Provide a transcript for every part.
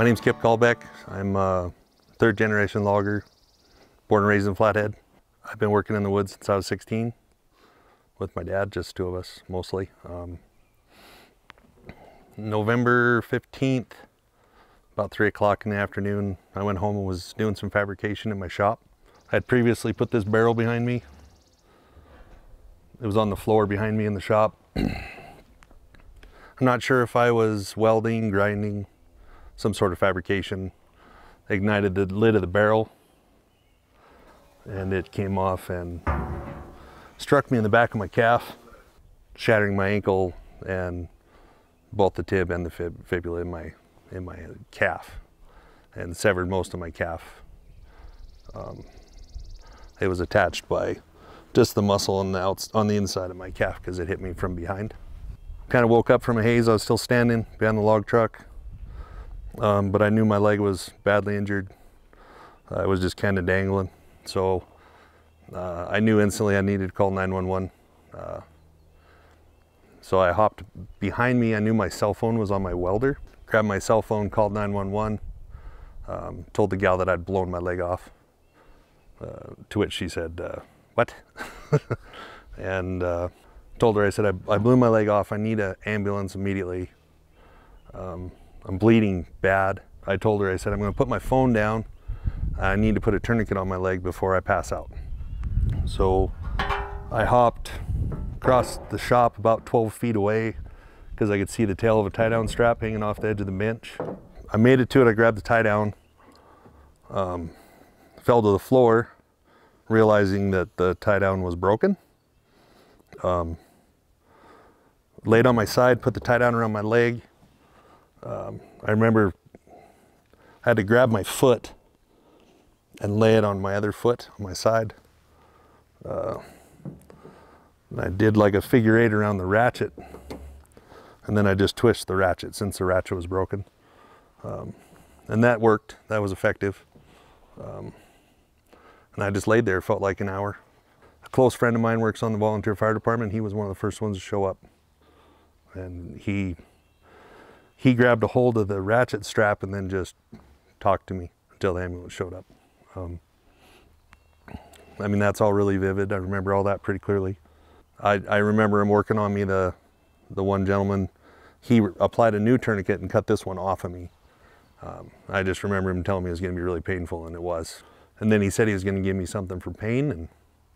My name's Caldbeck. I'm a third generation logger, born and raised in Flathead. I've been working in the woods since I was 16 with my dad, just two of us mostly. November 15th, about 3 o'clock in the afternoon, I went home and was doing some fabrication in my shop. I had previously put this barrel behind me. It was on the floor behind me in the shop. I'm not sure if I was welding, grinding, some sort of fabrication. I ignited the lid of the barrel and it came off and struck me in the back of my calf, shattering my ankle and both the tib and the fibula in my calf, and severed most of my calf. It was attached by just the muscle on the inside of my calf because it hit me from behind. Kind of woke up from a haze. I was still standing behind the log truck, but I knew my leg was badly injured. I was just kind of dangling. So I knew instantly I needed to call 911. So I hopped behind me. I knew my cell phone was on my welder. Grabbed my cell phone, called 911, told the gal that I'd blown my leg off. To which she said, what? And told her, I said, I blew my leg off. I need an ambulance immediately. I'm bleeding bad. I told her, I said, I'm going to put my phone down. I need to put a tourniquet on my leg before I pass out. So I hopped across the shop about 12 feet away because I could see the tail of a tie-down strap hanging off the edge of the bench. I made it to it. I grabbed the tie-down, fell to the floor, realizing that the tie-down was broken. Laid on my side, put the tie-down around my leg. I remember I had to grab my foot and lay it on my other foot on my side. And I did like a figure 8 around the ratchet, and then I just twisted the ratchet since the ratchet was broken. And that worked. That was effective. And I just laid there, felt like an hour. A close friend of mine works on the volunteer fire department. He was one of the first ones to show up. And he grabbed a hold of the ratchet strap and then just talked to me until the ambulance showed up. I mean, that's all really vivid. I remember all that pretty clearly. I remember him working on me, the one gentleman. He applied a new tourniquet and cut this one off of me. I just remember him telling me it was going to be really painful, and it was. And then he said he was going to give me something for pain, and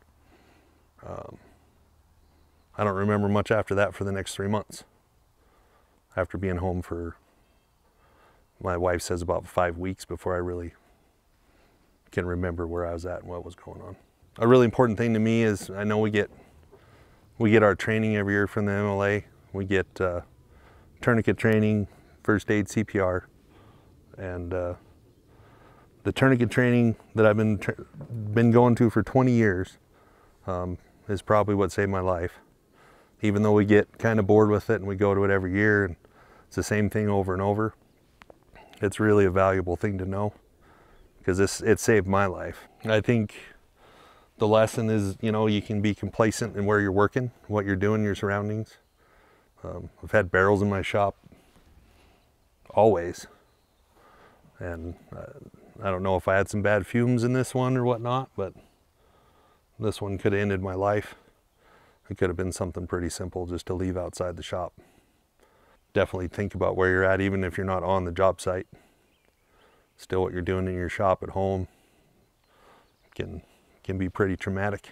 I don't remember much after that for the next 3 months. After being home for, my wife says, about 5 weeks before I really can remember where I was at and what was going on. A really important thing to me is, I know we get our training every year from the MLA. We get tourniquet training, first aid, CPR, and the tourniquet training that I've been going to for 20 years is probably what saved my life. Even though we get kind of bored with it and we go to it every year and it's the same thing over and over, it's really a valuable thing to know because it saved my life. I think the lesson is, you know, you can be complacent in where you're working, what you're doing, your surroundings. I've had barrels in my shop always, and I don't know if I had some bad fumes in this one or whatnot, but this one could have ended my life. It could have been something pretty simple just to leave outside the shop. Definitely think about where you're at, even if you're not on the job site. Still, what you're doing in your shop at home can be pretty traumatic.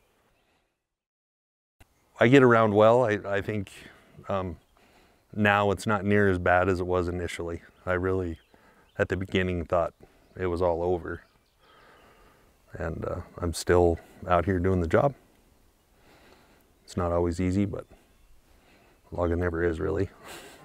I get around well. I think now it's not near as bad as it was initially. I really, at the beginning, thought it was all over. And I'm still out here doing the job. It's not always easy, but logging never is really.